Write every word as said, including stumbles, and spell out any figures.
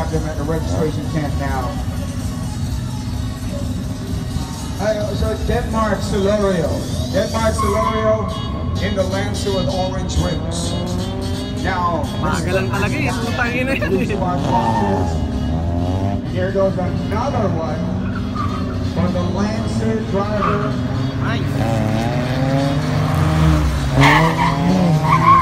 have them at the registration tent now. Uh, so Denmark Celerio. Denmark Celerio in the Lancer with orange rims. Now, Magalang talaga eh. Putangin na yan eh. Here goes another one for the Lancer driver. Nice.